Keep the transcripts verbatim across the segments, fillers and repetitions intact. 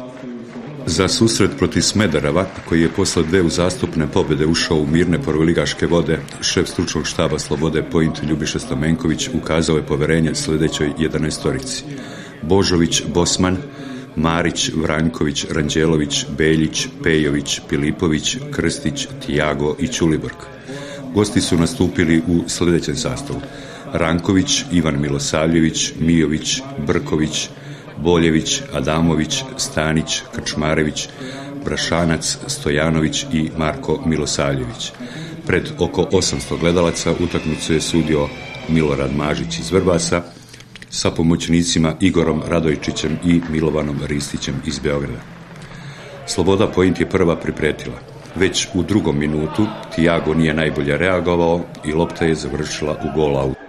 Za susret protiv Smedereva, koji je posle dve uzastopne pobjede ušao u mirne prvoligaške vode, šef stručnog štaba Slobode Point Ljubiša Stamenković ukazao je poverenje sljedećoj jedanaestorici: Božović, Bosman, Marić, Vranjković, Ranđelović, Beljić, Pejović, Pilipović, Krstić, Tijago i Ćulibrk. Gosti su nastupili u sljedećem sastavu: Ranković, Ivan Milosavljević, Mijović, Brković, Boljević, Adamović, Stanić, Krčmarević, Brašanac, Stojanović i Marko Milosavljević. Pred oko osamsto gledalaca utakmicu je sudio Milorad Mažić iz Vrbasa sa pomoćnicima Igorom Radojčićem i Milovanom Ristićem iz Beograda. Sloboda Point je prva pripretila. Već u drugom minutu Tijago nije najbolje reagovao i lopta je završila u gol out.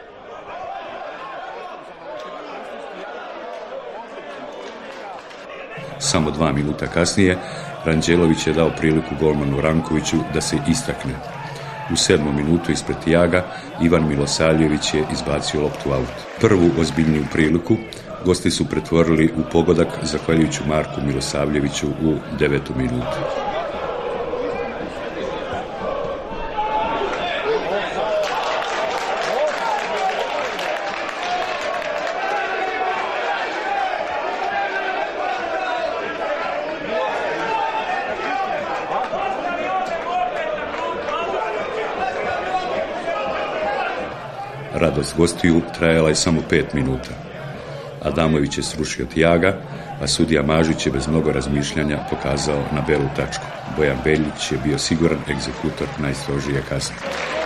Samo dva minuta kasnije Ranđelović je dao priliku golmanu Rankoviću da se istakne. U sedmom minutu ispred Tijaga Ivan Milosavljević je izbacio loptu aut. Prvu ozbiljniju priliku gosti su pretvorili u pogodak zahvaljujući Marku Milosavljeviću u devetu minutu. Radost gostiju trajala je samo pet minuta. Adamović je srušio Tijaga, a sudija Mažić je bez mnogo razmišljanja pokazao na belu tačku. Bojan Beljić je bio siguran egzekutor najstrožije kazne.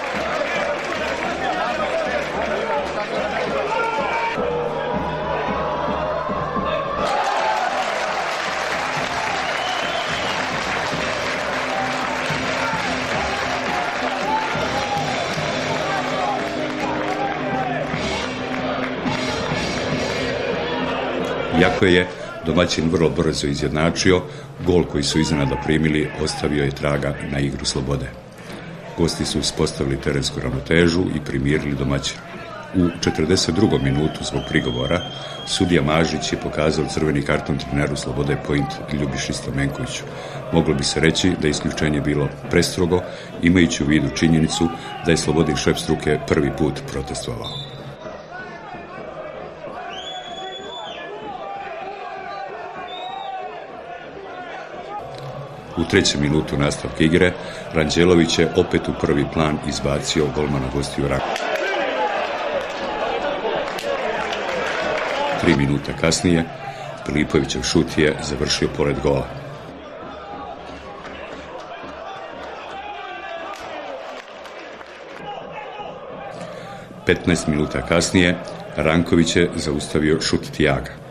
Iako je domaćin vrlo brzo izjednačio, gol koji su iznenada primili ostavio je traga na igru Slobode. Gosti su uspostavili terensku ravnotežu i primirili domaćina. U četrdeset drugom minutu zbog prigovora sudija Mažić je pokazao crveni karton treneru Slobode Point Ljubiši Stamenkoviću. Moglo bi se reći da je isključenje bilo prestrogo, imajući u vidu činjenicu da je Slobodin šef struke prvi put protestovao. U trećem minutu nastavka igre Ranđelović je opet u prvi plan izbacio golmana gostiju Rankovića. Tri minuta kasnije Pilipovićev šut je završio pored gola. petnaest minuta kasnije Ranković je zaustavio šut Tijaga.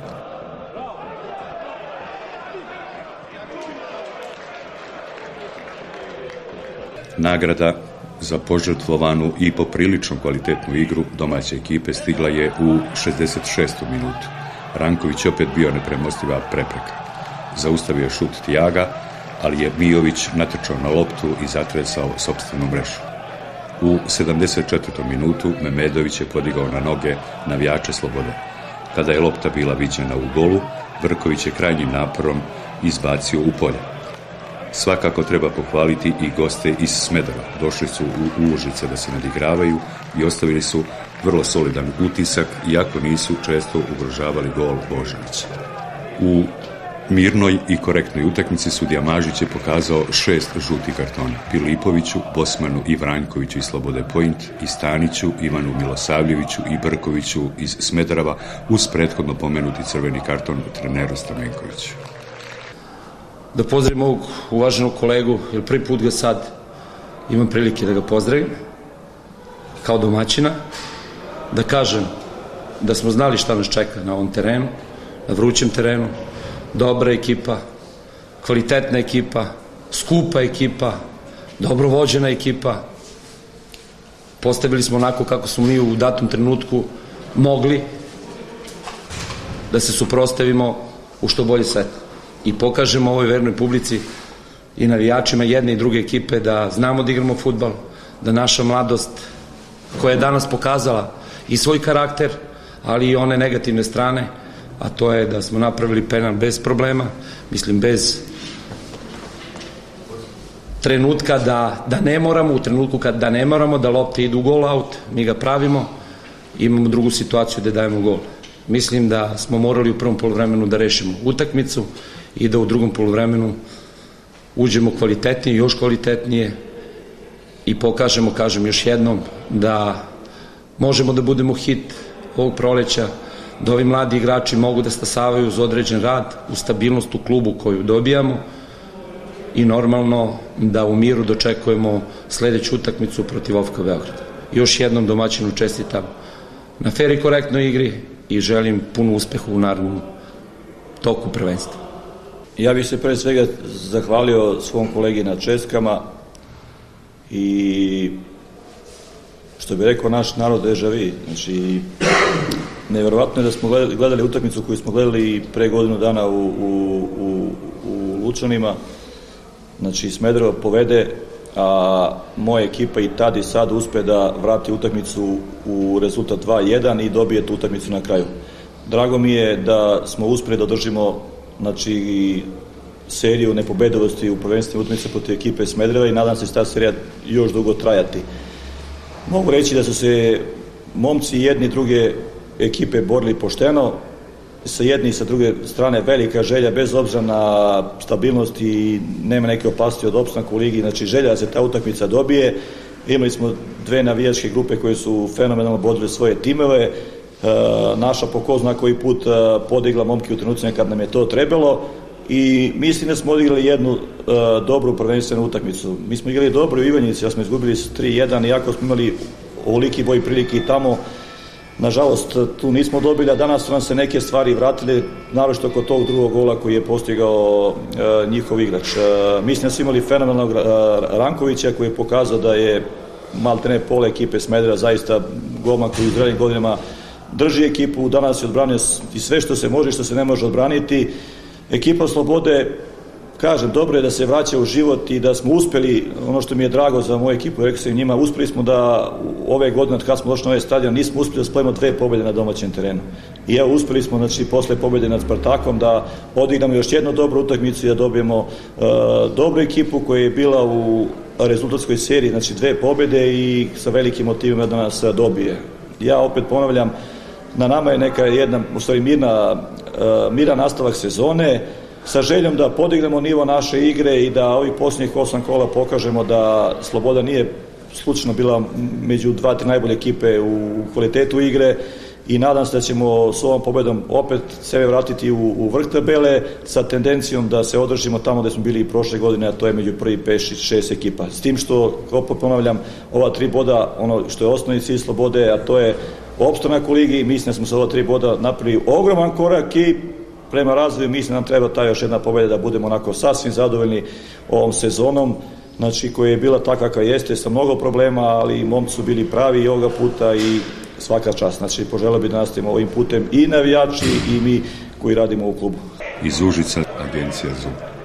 Nagrada za požrtvovanu i poprilično kvalitetnu igru domaće ekipe stigla je u šezdeset šestom minutu. Ranković opet bio nepremostiva prepreka. Zaustavio je šut Tijaga, ali je Mijović natrčao na loptu i zatresao sopstvenu mrežu. U sedamdeset četvrtom minutu Memedović je podigao na noge navijače Slobode. Kada je lopta bila viđena u golu, Brković je krajnjim naporom izbacio u polje. Svakako treba pohvaliti i goste iz Smedereva. Došli su u Užice da se nadigravaju i ostavili su vrlo solidan utisak, iako nisu često ugrožavali gol Božovića. U mirnoj i korektnoj utakmici sudija Mažić je pokazao šest žutih kartona: Pilipoviću, Bosmanu i Vranjkoviću iz Slobode Point, i Staniću, Ivanu Milosavljeviću i Brkoviću iz Smedereva, uz prethodno pomenuti crveni karton treneru Stamenkoviću. Da pozdravim ovog uvaženog kolegu, jer prvi put ga sad imam prilike da ga pozdravim kao domaćina, da kažem da smo znali šta nas čeka na ovom terenu, na vrućem terenu. Dobra ekipa, kvalitetna ekipa, skupa ekipa, dobro vođena ekipa. Postavili smo onako kako smo mi u datom trenutku mogli da se suprotstavimo u što bolji svet i pokažemo ovoj vernoj publici i navijačima jedne i druge ekipe da znamo da igramo fudbal, da naša mladost koja je danas pokazala i svoj karakter, ali i one negativne strane, a to je da smo napravili penal bez problema, mislim bez trenutka da, da ne moramo, u trenutku kad da ne moramo, da lopte idu gol out, mi ga pravimo, imamo drugu situaciju da dajemo gol. Mislim da smo morali u prvom poluvremenu da rešimo utakmicu i da u drugom poluvremenu uđemo kvalitetnije, još kvalitetnije i pokažemo, kažem još jednom, da možemo da budemo hit ovog proleća, da ovi mladi igrači mogu da stasavaju uz određen rad, uz stabilnost u klubu koju dobijamo i normalno da u miru dočekujemo sledeću utakmicu protiv O F K Beograda. Još jednom domaćinu čestitam na fer i korektnoj igri i želim puno uspeha u narednom toku prvenstva. Ja bih se pre svega zahvalio svom kolegi na čestkama i što bi rekao naš narod deja vu, znači neverovatno je da smo gledali utakmicu koju smo gledali pre godinu dana u, u, u, u Lučanima, znači Smederevo povede, a moja ekipa i tad i sad uspe da vrati utakmicu u rezultat dva jedan i dobije tu utakmicu na kraju. Drago mi je da smo uspeli da održimo znači, seriju nepobedivosti u prvenstvenim utakmicama protiv ekipe Smedereva i nadam se da će ta serija još dugo trajati. Mogu reći da su se momci jedni i druge ekipe borili pošteno, sa jedne i sa druge strane velika želja, bez obzira na stabilnost i nema neke opasnosti od opstanka u ligi, znači želja da se ta utakmica dobije. Imali smo dve navijačke grupe koje su fenomenalno bodrile svoje timeve, e, naša po ko zna koji put e, podigla momke u trenucima kad nam je to trebalo i mislim da smo odigrali jednu e, dobru prvenstvenu utakmicu. Mi smo igrali dobro u Ivanjici, da smo izgubili tri jedan, iako smo imali ovoliki broj prilike i tamo. Nažalost, tu nismo dobili, a danas su nam se neke stvari vratile, naročito kod tog drugog gola koji je postigao e, njihov igrač. E, mislim da su imali fenomenalnog e, Rankovića koji je pokazao da je maltene pola ekipe Smedera, zaista golman koji u zrelim godinama drži ekipu, danas je odbranio i sve što se može i što se ne može odbraniti. Ekipa Slobode, kažem, dobro je da se vraća u život i da smo uspeli, ono što mi je drago za moju ekipu, rekao sam njima, uspeli smo da ove godine, od kada smo došli na ovaj stadion, nismo uspeli da spojimo dve pobjede na domaćem terenu. I evo, uspeli smo, znači, posle pobjede nad Spartakom da odigramo još jednu dobru utakmicu i da dobijemo uh, dobru ekipu koja je bila u rezultatskoj seriji, znači dve pobjede i sa velikim motivima da nas dobije. Ja opet ponavljam, na nama je neka jedna, u stvari, mirna, uh, miran nastavak sezone, sa željom da podignemo nivo naše igre i da ovih posljednjih osam kola pokažemo da Sloboda nije slučajno bila među dva, tri najbolje ekipe u kvalitetu igre i nadam se da ćemo s ovom pobedom opet sebe vratiti u, u vrh tabele sa tendencijom da se održimo tamo gde smo bili i prošle godine, a to je među prvi pet šest ekipa. S tim što, opet ponavljam, ova tri boda, ono što je osnovni cilj Slobode, a to je opstanak u ligi, mislim da smo sa ova tri boda napravili ogroman korak i prema razvoju mislim nam treba ta još jedna pobjeda da budemo onako sasvim zadovoljni ovom sezonom, znači koja je bila takva kakva jeste, sa mnogo problema, ali momci su bili pravi i ovoga puta i svaka čast. Znači poželeo bi da nastavimo ovim putem i navijači i mi koji radimo u klubu. Iz Užica, Agencija ZUM.